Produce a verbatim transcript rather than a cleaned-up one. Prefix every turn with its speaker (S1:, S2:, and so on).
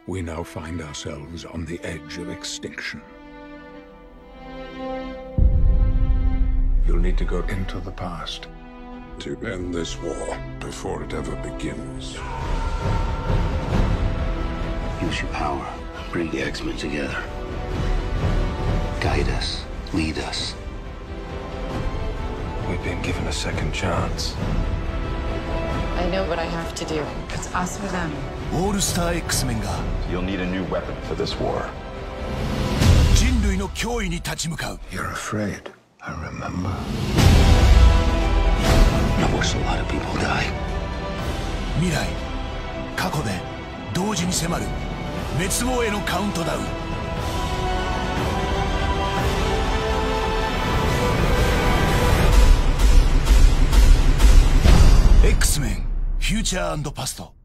S1: We now find ourselves on the edge of extinction. You'll need to go into the past to end this war before it ever begins.
S2: Use your power. Bring the X-Men together. Guide us. Lead us.
S3: We've been given a second chance.
S4: I know what I have to do. It's us or them.
S5: All-Star X-Men が
S3: You'll need a new weapon for this war.
S5: 人類の脅威に立ち向かう。
S1: You're afraid, I remember.
S2: I watched a lot of people die.
S5: 未来、過去で同時に迫る滅亡へのカウントダウン。X-Men フューチャー&パスト。